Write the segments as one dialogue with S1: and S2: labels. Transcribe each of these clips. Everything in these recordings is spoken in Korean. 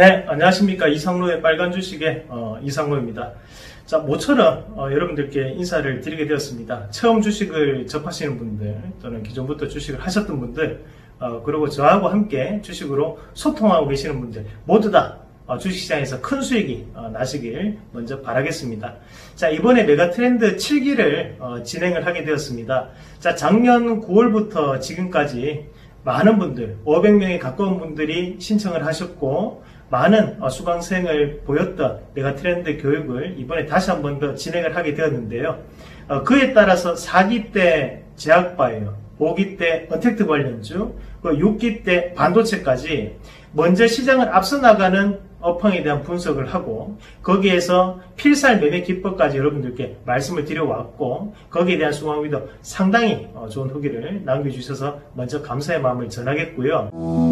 S1: 네, 안녕하십니까. 이상로의 빨간 주식의 이상로입니다. 자, 모처럼 여러분들께 인사를 드리게 되었습니다. 처음 주식을 접하시는 분들, 또는 기존부터 주식을 하셨던 분들, 그리고 저하고 함께 주식으로 소통하고 계시는 분들 모두 다 주식시장에서 큰 수익이 나시길 먼저 바라겠습니다. 자, 이번에 메가트렌드 7기를 진행을 하게 되었습니다. 자, 작년 9월부터 지금까지 많은 분들, 500명에 가까운 분들이 신청을 하셨고 많은 수강생을 보였던 메가트렌드 교육을 이번에 다시 한 번 더 진행을 하게 되었는데요. 그에 따라서 4기 때 제약바이오, 5기 때 언택트 관련주, 6기 때 반도체까지 먼저 시장을 앞서 나가는 업황에 대한 분석을 하고 거기에서 필살 매매 기법까지 여러분들께 말씀을 드려왔고 거기에 대한 수강비도 상당히 좋은 후기를 남겨주셔서 먼저 감사의 마음을 전하겠고요.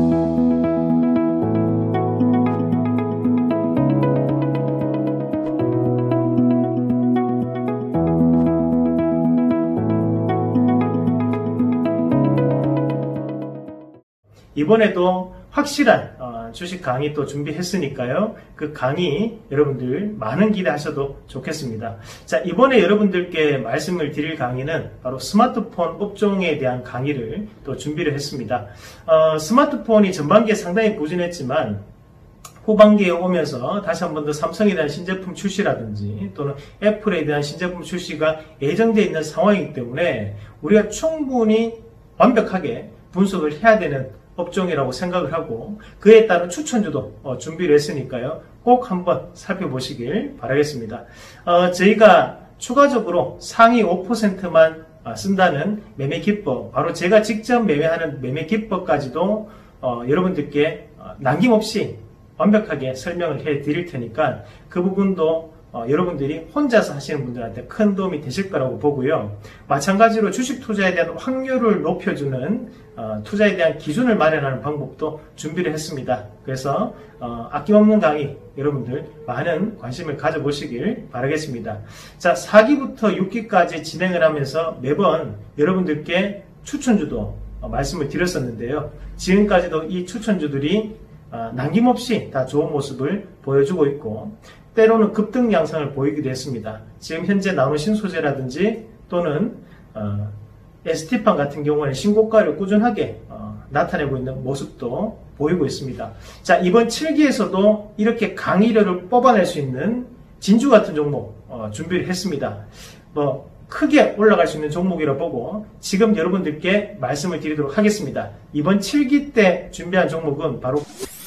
S1: 이번에도 확실한 주식 강의 또 준비했으니까요. 그 강의 여러분들 많은 기대하셔도 좋겠습니다. 자, 이번에 여러분들께 말씀을 드릴 강의는 바로 스마트폰 업종에 대한 강의를 또 준비를 했습니다. 스마트폰이 전반기에 상당히 부진했지만 후반기에 오면서 다시 한 번 더 삼성에 대한 신제품 출시라든지 또는 애플에 대한 신제품 출시가 예정되어 있는 상황이기 때문에 우리가 충분히 완벽하게 분석을 해야 되는 업종이라고 생각을 하고 그에 따른 추천주도 준비를 했으니까요. 꼭 한번 살펴보시길 바라겠습니다. 저희가 추가적으로 상위 5%만 쓴다는 매매 기법, 바로 제가 직접 매매하는 매매 기법까지도 여러분들께 남김없이 완벽하게 설명을 해 드릴 테니까 그 부분도 여러분들이 혼자서 하시는 분들한테 큰 도움이 되실 거라고 보고요. 마찬가지로 주식 투자에 대한 확률을 높여주는 투자에 대한 기준을 마련하는 방법도 준비를 했습니다. 그래서 아낌없는 강의 여러분들 많은 관심을 가져보시길 바라겠습니다. 자, 4기부터 6기까지 진행을 하면서 매번 여러분들께 추천주도 말씀을 드렸었는데요. 지금까지도 이 추천주들이 남김없이 다 좋은 모습을 보여주고 있고 때로는 급등 양상을 보이기도 했습니다. 지금 현재 나오는 신소재라든지 또는 ST판 같은 경우에는 신고가를 꾸준하게 나타내고 있는 모습도 보이고 있습니다. 자, 이번 7기에서도 이렇게 강의료를 뽑아낼 수 있는 진주 같은 종목 준비를 했습니다. 크게 올라갈 수 있는 종목이라 보고 지금 여러분들께 말씀을 드리도록 하겠습니다. 이번 7기 때 준비한 종목은 바로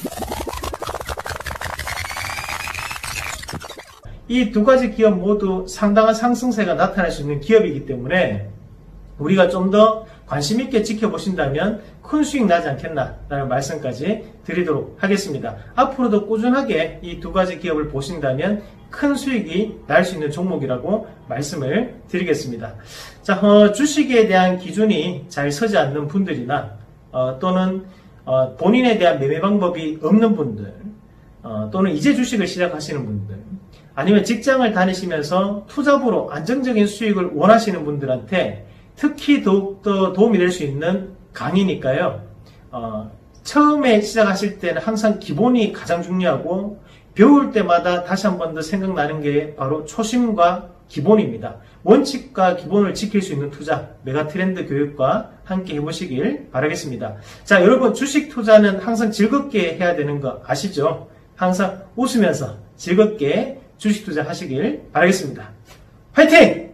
S1: 이 두 가지 기업 모두 상당한 상승세가 나타날 수 있는 기업이기 때문에 우리가 좀 더 관심 있게 지켜보신다면 큰 수익 나지 않겠나라는 말씀까지 드리도록 하겠습니다. 앞으로도 꾸준하게 이 두 가지 기업을 보신다면 큰 수익이 날 수 있는 종목이라고 말씀을 드리겠습니다. 자, 주식에 대한 기준이 잘 서지 않는 분들이나 또는 본인에 대한 매매 방법이 없는 분들 또는 이제 주식을 시작하시는 분들 아니면 직장을 다니시면서 투잡으로 안정적인 수익을 원하시는 분들한테 특히 더욱더 도움이 될 수 있는 강의니까요. 처음에 시작하실 때는 항상 기본이 가장 중요하고 배울 때마다 다시 한 번 더 생각나는 게 바로 초심과 기본입니다. 원칙과 기본을 지킬 수 있는 투자, 메가트렌드 교육과 함께 해보시길 바라겠습니다. 자, 여러분 주식 투자는 항상 즐겁게 해야 되는 거 아시죠? 항상 웃으면서 즐겁게 주식 투자 하시길 바라겠습니다. 화이팅!